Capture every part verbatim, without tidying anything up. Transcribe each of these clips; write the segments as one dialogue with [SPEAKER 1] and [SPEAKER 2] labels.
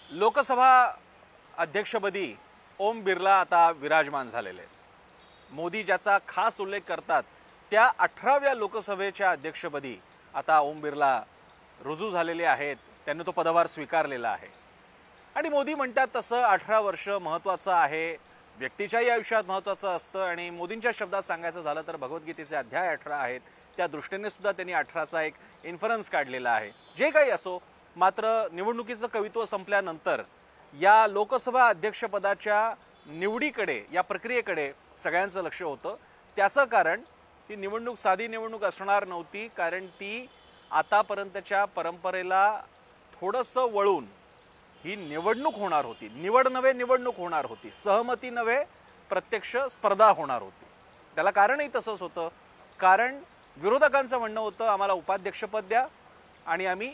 [SPEAKER 1] लोकसभा अध्यक्षपदी ओम बिर्ला आता विराजमान झालेले आहेत। मोदी ज्याचा खास उल्लेख करतात त्या अठराव्या लोकसभेच्या अध्यक्षपदी आता ओम बिर्ला रुजू झालेले आहेत। त्यांनी तो पदभार स्वीकारलेला आहे आणि मोदी म्हणतात तसं अठरा वर्ष महत्त्वाचं आहे, व्यक्तीच्याही आयुष्यात महत्त्वाचं असतं आणि मोदींच्या शब्दात सांगायचं झालं तर भगवद्गीतेचे अध्याय अठरा आहेत, त्या दृष्टीने सुद्धा त्यांनी अठराचा एक इन्फरन्स काढलेला आहे। जे काही असो, मात्र निवडणुकीचं कवित्व संपल्यानंतर या लोकसभा अध्यक्षपदाच्या निवडीकडे, या प्रक्रियेकडे सगळ्यांचं लक्ष होतं। त्याचं कारण ती निवडणूक साधी निवडणूक असणार नव्हती, कारण ती आतापर्यंतच्या परंपरेला थोडंसं वळून ही निवडणूक होणार होती। निवड नव्हे निवडणूक होणार होती, सहमती नव्हे प्रत्यक्ष स्पर्धा होणार होती। त्याला कारणही तसंच होतं, कारण विरोधकांचं म्हणणं होतं आम्हाला उपाध्यक्षपद द्या आणि आम्ही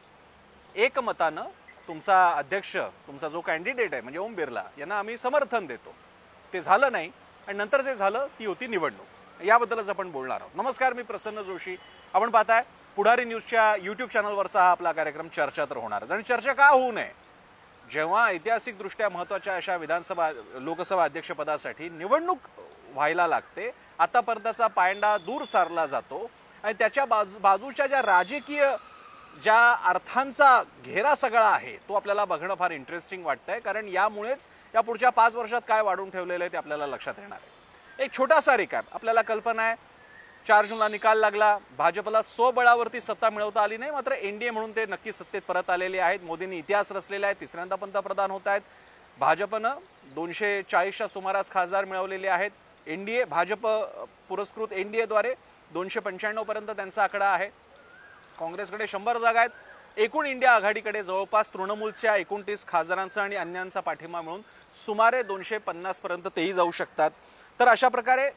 [SPEAKER 1] एकमतानं तुमचा अध्यक्ष, तुमचा जो कॅन्डिडेट आहे म्हणजे ओम बिर्ला यांना आम्ही समर्थन देतो। ते झालं नाही आणि नंतर जे झालं ती होती निवडणूक। याबद्दलच आपण बोलणार आहोत। नमस्कार, मी प्रसन्न जोशी। आपण पाहताय पुढारी न्यूजच्या यूट्यूब चॅनलवरचा हा आपला कार्यक्रम चर्चा तर होणारच। आणि चर्चा का होऊ नये, जेव्हा ऐतिहासिकदृष्ट्या महत्त्वाच्या अशा विधानसभा लोकसभा अध्यक्षपदासाठी निवडणूक व्हायला लागते, आतापर्यंतचा पायंडा दूर सारला जातो आणि त्याच्या बाजू बाजूच्या ज्या राजकीय ज्या अर्थांचा घेरा सगळा आहे तो आपल्याला बघणं फार इंटरेस्टिंग वाटतंय, कारण यामुळेच या पुढच्या पाच वर्षात काय वाढून ठेवलेलं आहे ते आपल्याला लक्षात येणार आहे। एक छोटासा रिकॅप, आपल्याला कल्पना आहे चार जूनला निकाल लागला, भाजपला स्वबळावरती सत्ता मिळवता आली नाही, मात्र एनडीए म्हणून ते नक्की सत्तेत परत आलेले आहेत। मोदींनी इतिहास रचलेला आहे, तिसऱ्यांदा पंतप्रधान होत आहेत। भाजपनं दोनशे चाळीसच्या सुमारास खासदार मिळवलेले आहेत। एनडीए भाजप पुरस्कृत एनडीएद्वारे दोनशे पंच्याण्णव पर्यंत त्यांचा आकडा आहे। काँग्रेसकडे शंभर जागा आहेत। एकूण इंडिया आघाडीकडे जवळपास तृणमूलच्या एकोणतीस खासदारांचा आणि अन्यांचा पाठिंबा मिळून सुमारे दोनशे पन्नास पर्यंत तेही जाऊ शकतात। तर अशा प्रकारे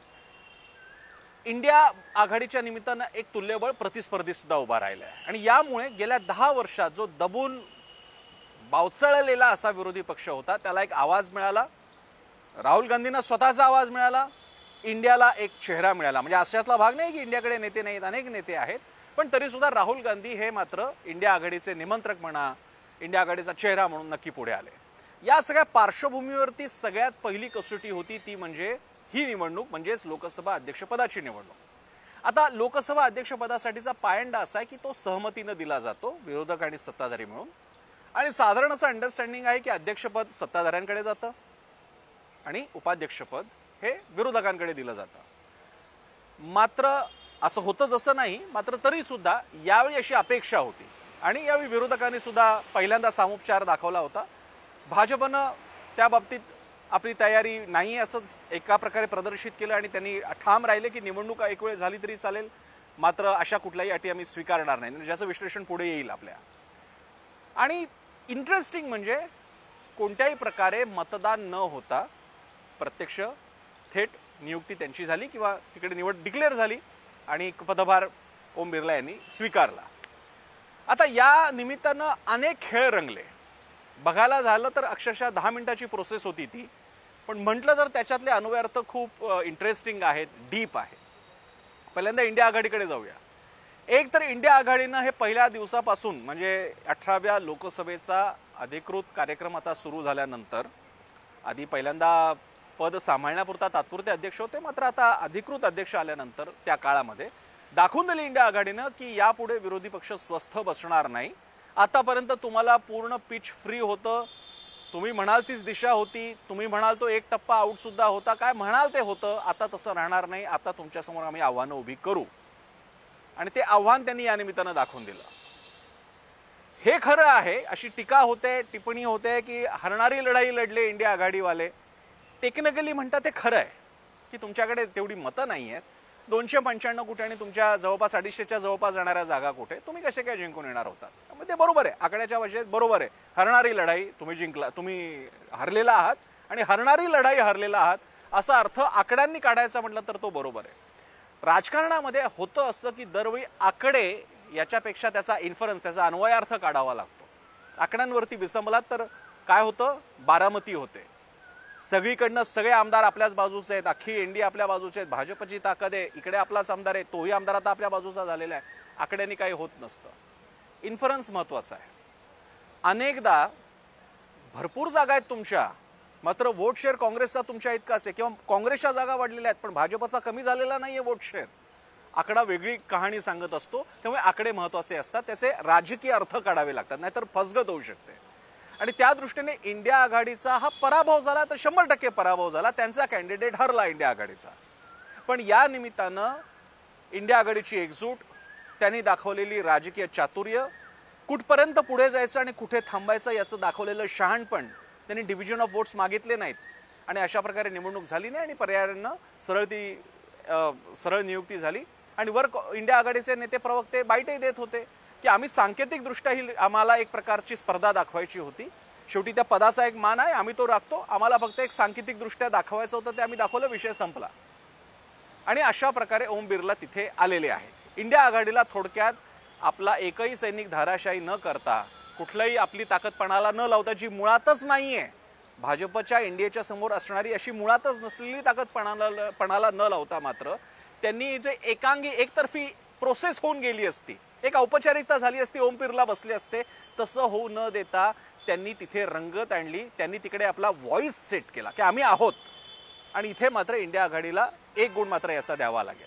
[SPEAKER 1] इंडिया आघाडीच्या निमित्तानं एक तुल्यबळ प्रतिस्पर्धी सुद्धा उभा राहिला आहे आणि यामुळे गेल्या दहा वर्षात जो दबून बावचळलेला असा विरोधी पक्ष होता त्याला एक आवाज मिळाला। राहुल गांधींना स्वतःचा आवाज मिळाला, इंडियाला एक चेहरा मिळाला। म्हणजे अशातला भाग नाही की इंडियाकडे नेते नाहीत, अनेक नेते आहेत, पण तरी सुद्धा राहुल गांधी हे मात्र इंडिया आघाडीचे निमंत्रक म्हणा, इंडिया आघाडीचा चेहरा म्हणून नक्की पुढे आले। या सगळ्या पार्श्वभूमीवरती सगळ्यात पहिली कसोटी होती ती म्हणजे ही निवडणूक, म्हणजेच लोकसभा अध्यक्षपदाची निवडणूक। आता लोकसभा अध्यक्षपदासाठीचा पायंडा असा आहे की तो सहमतीने दिला जातो, विरोधक आणि सत्ताधारी मिळून, आणि साधारण असं अंडरस्टँडिंग आहे की अध्यक्षपद सत्ताधाऱ्यांकडे जातं आणि उपाध्यक्षपद हे विरोधकांकडे दिलं जातं। मात्र असं होतं जसं नाही, मात्र तरी सुद्धा यावेळी अशी अपेक्षा होती आणि यावेळी विरोधकांनी सुद्धा पहिल्यांदा सामोपचार दाखवला होता। भाजपनं त्या बाबतीत आपली तयारी नाही असंच एका प्रकारे प्रदर्शित केलं आणि त्यांनी ठाम राहिले की निवडणूक एक वेळ झाली तरी चालेल, मात्र अशा कुठल्याही अटी आम्ही स्वीकारणार नाही, ज्याचं विश्लेषण पुढे येईल आपल्या। आणि इंटरेस्टिंग म्हणजे कोणत्याही प्रकारे मतदान न होता प्रत्यक्ष थेट नियुक्ती त्यांची झाली किंवा तिकडे निवड डिक्लेअर झाली आणि पदभार ओम बिर्ला यांनी स्वीकारला। आता या निमित्तानं अनेक खेळ रंगले। बघायला झालं तर अक्षरशः दहा मिनिटाची प्रोसेस होती ती, पण म्हटलं तर त्याच्यातले अन्वयार्थ खूप इंटरेस्टिंग आहेत, डीप आहे। पहिल्यांदा इंडिया आघाडीकडे जाऊया। एक तर इंडिया आघाडीनं हे पहिल्या दिवसापासून म्हणजे अठराव्या लोकसभेचा अधिकृत कार्यक्रम आता सुरू झाल्यानंतर, आधी पहिल्यांदा पद सांभाळण्यापुरता तात्पुरते अध्यक्ष होते, मात्र आता अधिकृत अध्यक्ष आल्यानंतर त्या काळामध्ये दाखवून दिली इंडिया आघाडीनं की यापुढे विरोधी पक्ष स्वस्थ बसणार नाही। आतापर्यंत तुम्हाला पूर्ण पिच फ्री होतं, तुम्ही म्हणाल तीच दिशा होती, तुम्ही म्हणाल तो एक टप्पा आउट सुद्धा होता, काय म्हणाल ते होतं, आता तसं राहणार नाही। आता तुमच्यासमोर आम्ही आव्हानं उभी करू आणि ते आव्हान त्यांनी या निमित्तानं दाखवून दिलं। हे खरं आहे अशी टीका होते, टिप्पणी होते की हरणारी लढाई लढले इंडिया आघाडीवाले। टेक्निकली म्हणतात ते खरं आहे की तुमच्याकडे तेवढी मतं नाही आहेत, दोनशे पंच्याण्णव कुठे आणि तुमच्या जवळपास अडीचशेच्या जवळपास जाणाऱ्या जागा कुठे, तुम्ही कसे काय जिंकून येणार होतात? त्यामुळे ते बरोबर आहे, आकड्याच्या भाषेत बरोबर आहे। हरणारी लढाई तुम्ही जिंकला, तुम्ही हरलेला आहात आणि हरणारी लढाई हरलेला आहात असा अर्थ आकड्यांनी काढायचा म्हटलं तर तो बरोबर आहे। राजकारणामध्ये होतं असं की दरवेळी आकडे याच्यापेक्षा त्याचा इन्फरन्स, त्याचा अन्वयार्थ काढावा लागतो। आकड्यांवरती विसंबलात तर काय होतं, बारामती होते, सगळीकडनं सगळे आमदार आपल्याच बाजूचे आहेत, अख्खी एनडीए आपल्या बाजूचे आहेत, भाजपची ताकद आहे, इकडे आपलाच आमदार आहे, तोही आमदार आता आपल्या बाजूचा झालेला आहे। आकड्यांनी काही होत नसतं, इन्फरन्स महत्त्वाचा आहे। अनेकदा भरपूर जागा आहेत तुमच्या, मात्र वोट शेअर काँग्रेसचा तुमच्या इतकाच आहे किंवा काँग्रेसच्या जागा वाढलेल्या आहेत पण भाजपचा कमी झालेला नाहीये वोट शेअर. आकडा वेगळी कहाणी सांगत असतो, त्यामुळे आकडे महत्त्वाचे असतात, त्याचे राजकीय अर्थ काढावे लागतात, नाहीतर फसगत होऊ शकते. आणि त्या दृष्टीने इंडिया आघाडीचा हा पराभव झाला तर शंभर टक्के पराभव झाला, त्यांचा कॅन्डिडेट हरला इंडिया आघाडीचा. पण या निमित्तानं इंडिया आघाडीची एकजूट, त्यांनी दाखवलेली राजकीय चातुर्य, कुठपर्यंत पुढे जायचं आणि कुठे थांबायचं याचं दाखवलेलं शहाणपण, त्यांनी डिव्हिजन ऑफ वोट्स मागितले नाहीत आणि अशा प्रकारे निवडणूक झाली नाही आणि पर्यायानं सरळ ती सरळ नियुक्ती झाली. आणि वर इंडिया आघाडीचे नेते प्रवक्ते बाईटही देत होते की आम्ही सांकेतिकदृष्ट्या ही आम्हाला एक प्रकारची स्पर्धा दाखवायची होती, शेवटी त्या पदाचा एक मान आहे, आम्ही तो राखतो, आम्हाला फक्त एक सांकेतिकदृष्ट्या दाखवायचं होतं, ते आम्ही दाखवलं, विषय संपला. आणि अशा प्रकारे ओम बिर्ला तिथे आलेले आहे. इंडिया आघाडीला थोडक्यात आपला एकही सैनिक धाराशायी न करता, कुठलाही आपली ताकद पणाला न लावता, जी मुळातच नाहीये भाजपच्या एनडीएच्या समोर असणारी अशी मुळातच नसलेली ताकद पणाला पणाला न लावता, मात्र त्यांनी जे एकांगी एकतर्फी प्रोसेस होऊन गेली असती, एक औपचारिकता झाली असती, ओम बिर्ला बसले असते, तसं होऊ न देता त्यांनी तिथे रंगत आणली, त्यांनी तिकडे आपला व्हॉइस सेट केला की आम्ही आहोत. आणि इथे मात्र इंडिया आघाडीला एक गुण मात्र याचा द्यावा लागेल.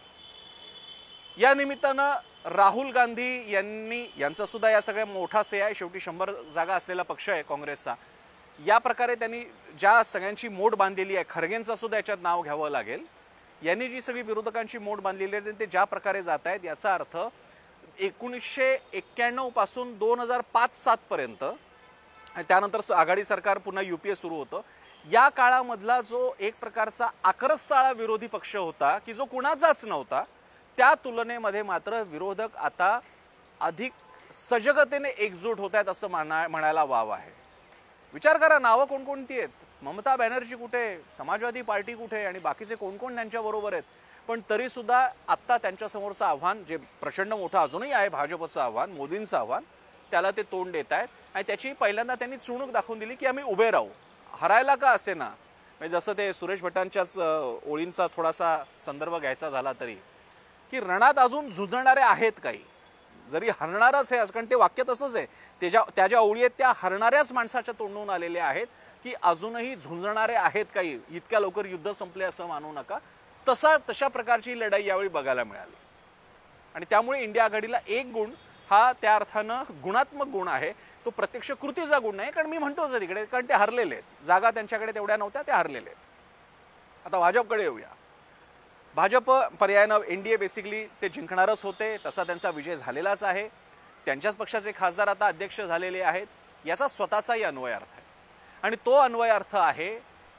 [SPEAKER 1] या निमित्तानं राहुल गांधी यांनी, यांचा सुद्धा या सगळ्या मोठा से आहे, शेवटी शंभर जागा असलेला पक्ष आहे काँग्रेसचा, या प्रकारे त्यांनी ज्या सगळ्यांची मोड बांधलेली आहे, खरगेंचं सुद्धा याच्यात नाव घ्यावं लागेल, यांनी जी सगळी विरोधकांची मोड बांधलेली आहे ते ज्या प्रकारे जात आहेत, याचा अर्थ एकोणीसशे एक्क्याण्णव पासून दोन हजार पाच सात पर्यंत आणि त्यानंतर आघाडी सरकार पुन्हा युपीए सुरू होतं, या काळामधला जो एक प्रकारचा आक्रस्ताळा विरोधी पक्ष होता की जो कुणाचाच नव्हता, त्या तुलनेमध्ये मात्र विरोधक आता अधिक सजगतेने एकजूट होत आहेत असं म्हणा म्हणायला वाव आहे. विचार करा, नावं कोणकोणती आहेत, ममता बॅनर्जी कुठे, समाजवादी पार्टी कुठे आणि बाकीचे कोण कोण त्यांच्या बरोबर आहेत, पण तरी सुद्धा आत्ता त्यांच्यासमोरचं आव्हान जे प्रचंड मोठं अजूनही आहे, भाजपचं आव्हान, मोदींचं आव्हान, त्याला ते तोंड देत आहेत. आणि त्याची पहिल्यांदा त्यांनी चुणूक दाखवून दिली की आम्ही उभे राहू, हरायला का असे ना. म्हणजे जसं ते सुरेश भटांच्याच ओळींचा थोडासा संदर्भ घ्यायचा झाला तरी, की रणात अजून झुंजणारे आहेत काही, जरी हरणारच आहे, कारण ते वाक्य तसंच आहे, त्याच्या त्या ज्या ओळी आहेत त्या हरणाऱ्याच माणसाच्या तोंडून आलेल्या आहेत की अजूनही झुंजणारे आहेत काही, इतक्या लवकर युद्ध संपले असं मानू नका. तसा तशा प्रकारची लढाई यावेळी बघायला मिळाली. आणि त्यामुळे इंडिया आघाडीला एक गुण हा त्या अर्थानं गुणात्मक गुण आहे, तो प्रत्यक्ष कृतीचा गुण नाही, कारण मी म्हणतो जर इकडे, कारण ते हरलेले आहेत, जागा त्यांच्याकडे तेवढ्या नव्हत्या, ते हरलेले आहेत. आता भाजपकडे येऊया. भाजप पर्यायानं एनडीए बेसिकली ते जिंकणारच होते, तसा त्यांचा विजय झालेलाच आहे, त्यांच्याच पक्षाचे खासदार आता अध्यक्ष झालेले आहेत, याचा स्वतःचाही अन्वय अर्थ आहे. आणि तो अन्वय अर्थ आहे,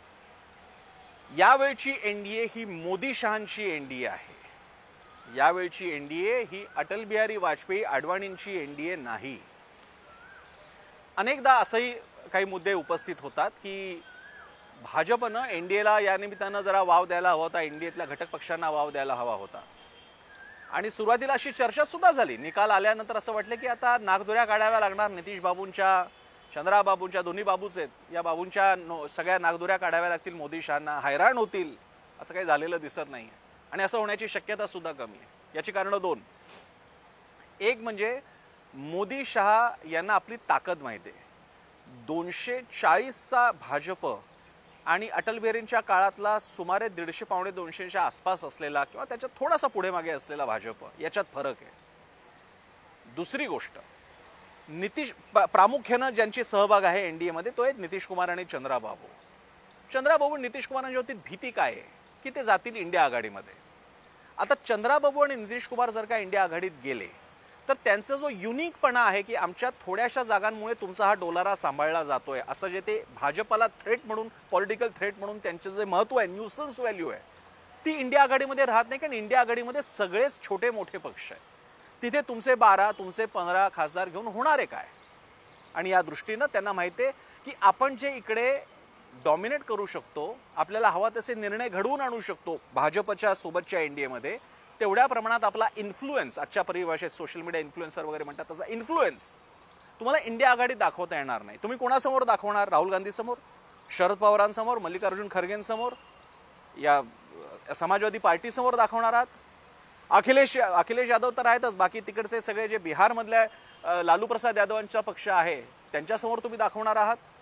[SPEAKER 1] यावेळची एनडीए ही मोदी शहांची एनडीए आहे, यावेळची एनडीए ही अटल बिहारी वाजपेयी अडवाणींची एनडीए नाही. अनेकदा असंही काही मुद्दे उपस्थित होतात की भाजपनं एनडीएला या निमित्तानं जरा वाव द्यायला हवा होता, एनडीएतल्या घटक पक्षांना वाव द्यायला हवा होता. आणि सुरुवातीला अशी चर्चा सुद्धा झाली, निकाल आल्यानंतर असं वाटलं की आता नागदोऱ्या काढाव्या लागणार, नितीश बाबूंच्या, चंद्राबाबूंच्या, दोन्ही बाबूच आहेत, या बाबूंच्या सगळ्या नागदोऱ्या काढाव्या लागतील, मोदी शहांना हैराण होतील. असं काही झालेलं दिसत नाही आणि असं होण्याची शक्यता सुद्धा कमी आहे. याची कारणं दोन. एक म्हणजे मोदी शहा यांना आपली ताकद माहिती आहे. दोनशे चाळीसचा भाजप आणि अटल बिहारींच्या काळातला सुमारे दीडशे पावणे दोनशेच्या आसपास असलेला किंवा त्याच्यात थोडासा पुढे मागे असलेला भाजप, याच्यात फरक आहे. दुसरी गोष्ट, नितीश प्रामुख्यानं ज्यांची सहभाग आहे एनडीएमध्ये तो आहेत नितीश कुमार आणि चंद्राबाबू. चंद्राबाबू नितीश कुमारांच्या बाबतीत भीती काय आहे की ते जातील इंडिया आघाडीमध्ये. आता चंद्राबाबू आणि नितीश कुमार जर का इंडिया आघाडीत गेले तर त्यांचा जो युनिकपणा आहे की आमच्या थोड्याशा जागांमुळे तुमचा हा डोलारा सांभाळला जातोय, असं जे ते भाजपला थ्रेट म्हणून, पॉलिटिकल थ्रेट म्हणून त्यांचं जे महत्त्व आहे, न्यूसन्स व्हॅल्यू आहे, ती इंडिया आघाडीमध्ये राहत नाही. कारण इंडिया आघाडीमध्ये सगळेच छोटे मोठे पक्ष आहेत, तिथे तुमचे बारा तुमचे पंधरा खासदार घेऊन होणारे काय. आणि या दृष्टीनं त्यांना माहिती आहे की आपण जे इकडे डॉमिनेट करू शकतो, आपल्याला हवा तसे निर्णय घडवून आणू शकतो भाजपच्या सोबतच्या एनडीएमध्ये, तेवढ्या प्रमाणात आपला इन्फ्लुएन्स, आजच्या परिभाषेत सोशल मीडिया इन्फ्लुएन्सर वगैरे म्हणतात तसा इन्फ्लुएन्स तुम्हाला इंडिया आघाडीत दाखवता येणार नाही. तुम्ही कोणासमोर दाखवणार? राहुल गांधी समोर, शरद पवारांसमोर, मल्लिकार्जुन खरगेंसमोर, या समाजवादी पार्टीसमोर दाखवणार आहात? अखिलेश अखिलेश यादव तर आहेतच, बाकी तिकडचे सगळे जे बिहारमधल्या लालू प्रसाद यादवांचा पक्ष आहे त्यांच्यासमोर तुम्ही दाखवणार आहात?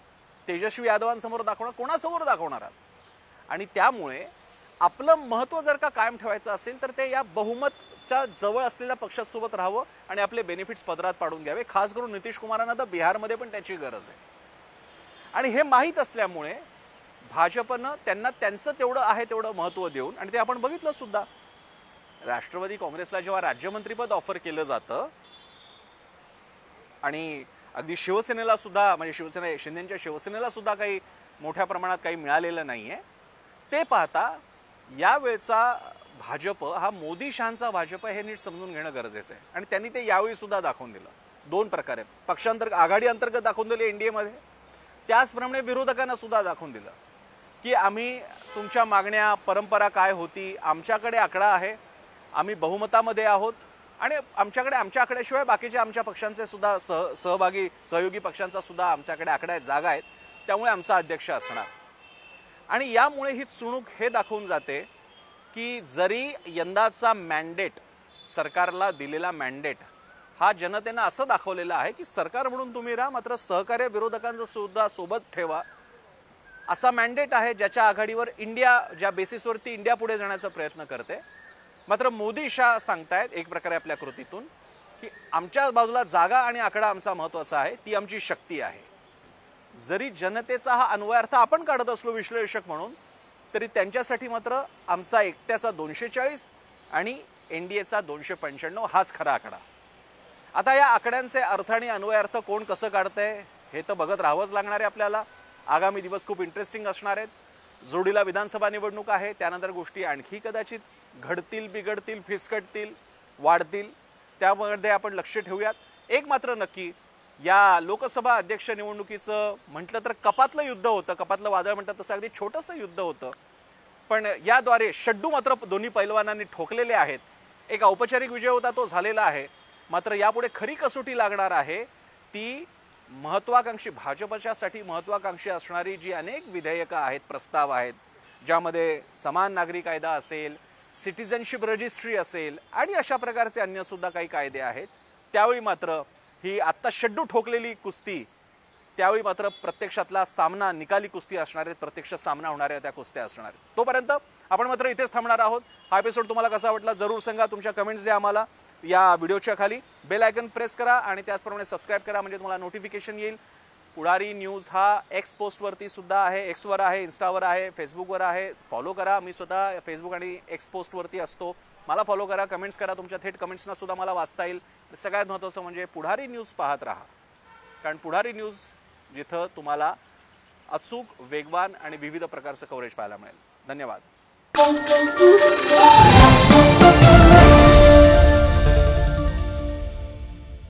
[SPEAKER 1] तेजस्वी यादवांसमोर दाखवणार, कोणासमोर दाखवणार आहात? आणि त्यामुळे आपलं महत्त्व जर का कायम ठेवायचं असेल तर ते या बहुमतच्या जवळ असलेल्या पक्षासोबत राहावं आणि आपले बेनिफिट्स पदरात पाडून घ्यावे. खास करून नितीश कुमारांना तर बिहारमध्ये पण त्याची गरज आहे. आणि हे माहीत असल्यामुळे भाजपनं त्यांना त्यांचं तेवढं आहे तेवढं महत्त्व देऊन, आणि ते आपण बघितलं सुद्धा, राष्ट्रवादी काँग्रेसला जेव्हा राज्यमंत्रीपद ऑफर केलं जातं आणि अगदी शिवसेनेला सुद्धा, म्हणजे शिवसेना शिंदेच्या शिवसेनेला सुद्धा काही मोठ्या प्रमाणात काही मिळालेलं नाहीये, ते पाहता यावेळचा भाजप हा मोदी शहांचा भाजप हे नीट समजून घेणं गरजेचं आहे. आणि त्यांनी ते यावेळी सुद्धा दाखवून दिलं दोन प्रकारे. पक्षांतर्गत आघाडी अंतर्गत दाखवून दिले एनडीएमध्ये, त्याचप्रमाणे विरोधकांना सुद्धा दाखवून दिलं की आम्ही तुमच्या मागण्या, परंपरा काय होती, आमच्याकडे आकडा आहे, आम्ही बहुमतामध्ये आहोत आणि आमच्याकडे आमच्या आकड्याशिवाय बाकीच्या आमच्या पक्षांचे सुद्धा सह सहभागी सहयोगी पक्षांचा सुद्धा आमच्याकडे आकडा आहेत, जागा आहेत, त्यामुळे आमचा अध्यक्ष असणार. आणि यामुळे ही चुणूक हे दाखवून जाते की जरी यंदाचा मॅन्डेट, सरकारला दिलेला मॅन्डेट हा जनतेनं असं दाखवलेला आहे की सरकार म्हणून तुम्ही राहा, मात्र सहकार्य विरोधकांचं सुद्धा सोबत ठेवा, असा मॅन्डेट आहे ज्याच्या आघाडीवर इंडिया, ज्या बेसिसवरती इंडिया पुढे जाण्याचा प्रयत्न करते. मात्र मोदी शाह सांगतायत एक प्रकारे आपल्या कृतीतून की आमच्या बाजूला जागा आणि आकडा आमचा महत्त्वाचा आहे, ती आमची शक्ती आहे. जरी जनतेचा हा अन्वयार्थ आपण काढत असलो विश्लेषक म्हणून, तरी त्यांच्यासाठी मात्र आमचा एकट्याचा दोनशे चाळीस आणि एनडीएचा दोनशे पंच्याण्णव हाच खरा आकडा. आता या आकड्यांचे अर्थ आणि अन्वयार्थ कोण कसं काढतंय हे तर बघत राहावंच लागणार आहे आपल्याला. आगामी दिवस खूप इंटरेस्टिंग असणार आहेत. जोडीला विधानसभा निवडणूक आहे, त्यानंतर गोष्टी आणखी कदाचित घडतील, बिघडतील, फिसकटतील, वाढतील, त्यामध्ये आपण लक्ष ठेवूयात. एक मात्र नक्की, या लोकसभा अध्यक्ष निवडणुकीचं म्हटलं तर कपातलं युद्ध होतं, कपातलं वादळ म्हणतात तसं अगदी छोटंसं युद्ध होतं, पण याद्वारे शड्डू मात्र दोन्ही पैलवानांनी ठोकलेले आहेत. एक औपचारिक विजय होता, तो झालेला आहे. मात्र यापुढे खरी कसोटी लागणार आहे ती महत्वाकांक्षी, भाजपच्यासाठी महत्वाकांक्षी असणारी जी अनेक विधेयकं आहेत, प्रस्ताव आहेत, ज्यामध्ये समान नागरी कायदा असेल, सिटिझनशिप रजिस्ट्री असेल आणि अशा प्रकारचे अन्य सुद्धा काही कायदे आहेत. त्यावेळी मात्र ही आत्ता शड्डू ठोकलेली कुस्ती, त्यावेळी मात्र प्रत्यक्षातला सामना, निकाली कुस्ती असणार आहे, प्रत्यक्ष सामना होणाऱ्या त्या कुस्त्या असणार आहेत. तोपर्यंत आपण मात्र इथेच थांबणार आहोत. हा एपिसोड तुम्हाला कसा वाटला जरूर सांगा, तुमच्या कमेंट्स द्या आम्हाला. या व्हिडिओच्या खाली बेल आयकन प्रेस करा आणि त्याचप्रमाणे सबस्क्राईब करा, म्हणजे तुम्हाला नोटिफिकेशन येईल. पुढारी न्यूज हा एक्स पोस्टवरती सुद्धा आहे, एक्सवर आहे, इन्स्टावर आहे, फेसबुकवर आहे. फॉलो करा. मी स्वतः फेसबुक आणि एक्स पोस्टवरती असतो, मला फॉलो करा, कमेंट्स करा. तुमच्या थेट कमेंट्सना सुद्धा मला वाचता येईल. सगळ्यात महत्त्वाचं म्हणजे पुढारी न्यूज पाहत राहा, कारण पुढारी न्यूज जिथं तुम्हाला अचूक, वेगवान आणि विविध प्रकारचं कव्हरेज पाहायला मिळेल. धन्यवाद.